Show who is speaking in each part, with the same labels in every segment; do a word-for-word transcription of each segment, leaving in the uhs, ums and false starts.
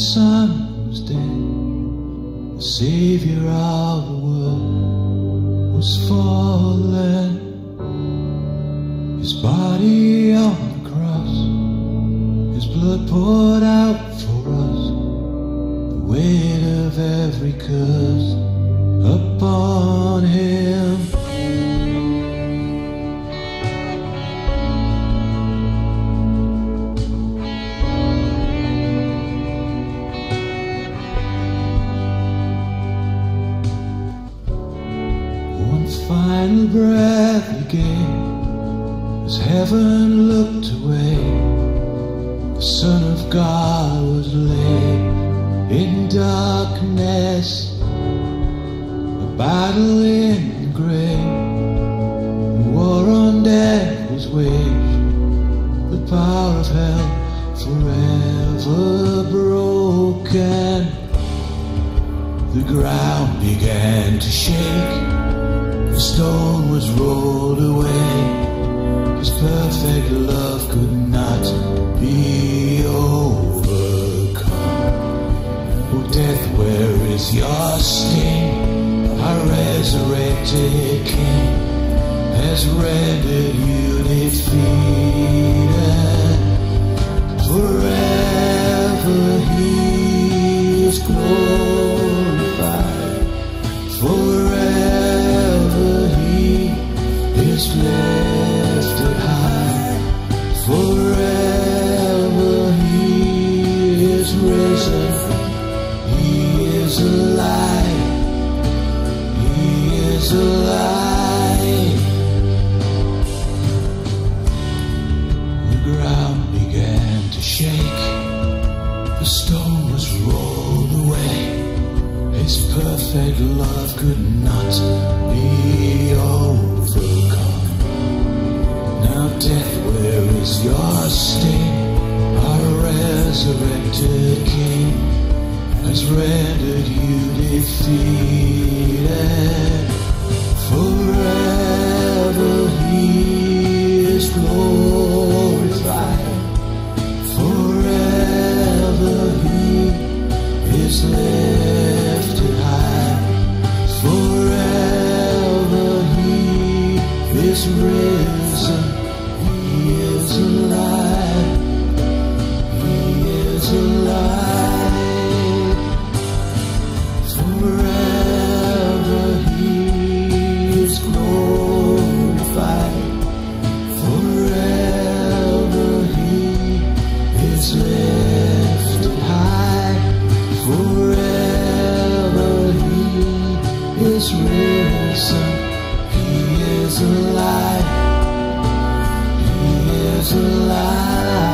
Speaker 1: Son was dead, the Savior of the world was fallen. His body on the cross, His blood poured out for us, the weight of every curse upon Him. Final breath He gave, as heaven looked away, the Son of God was laid in darkness. A battle in the grave, war on death was waged, the power of hell forever broken. The ground began to shake, the stone was rolled away. His perfect love could not be overcome. Oh death, where is your sting? Our resurrected King has rendered you defeated. Forever He is glorified. Forever is lifted high. Forever He is risen. He is alive. He is alive. The ground began to shake, the stone was rolled away. His perfect love could not be overcome. Now death, where is your sting? Our resurrected King has rendered you defeated. Forever He is glorified. Forever He is lifted high. Forever He is risen. He is alive. He is alive. Forever He is glorified. Forever He is lifted high. Forever He is risen. He is alive. He is alive.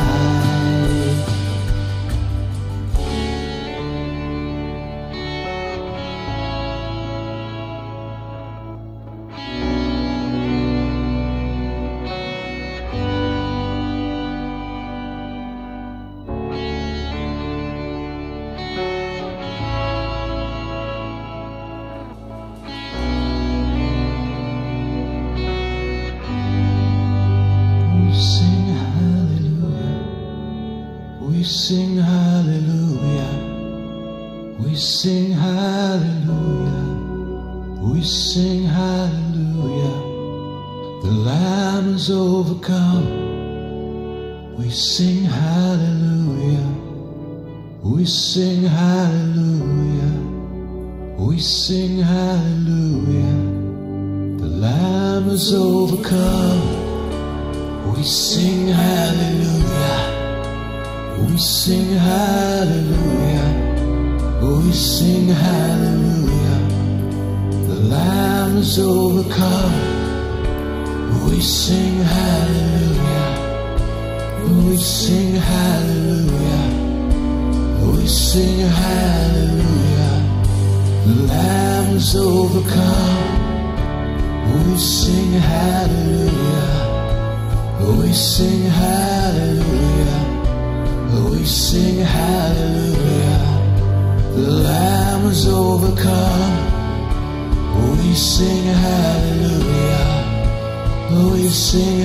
Speaker 1: We sing hallelujah, we sing hallelujah, we sing hallelujah. The Lamb is overcome. We sing hallelujah, we sing hallelujah, we sing hallelujah. The Lamb is overcome. We sing hallelujah. We sing hallelujah, we sing hallelujah. The Lamb is overcome. We sing hallelujah, we sing hallelujah, we sing hallelujah. The Lamb is overcome. We sing hallelujah, we sing hallelujah. We sing hallelujah. The Lamb is overcome. We sing hallelujah. We sing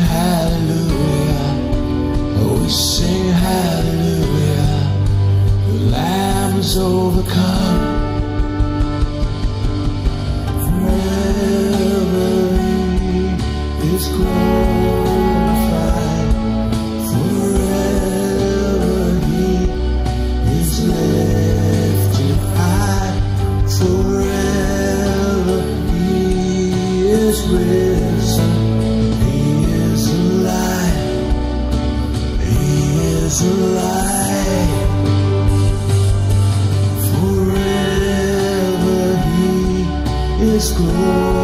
Speaker 1: hallelujah. We sing hallelujah. The Lamb is overcome. Forever He is glorified. Forever He is lifted high. Forever He is risen. He is alive. He is alive. Forever He is glorified.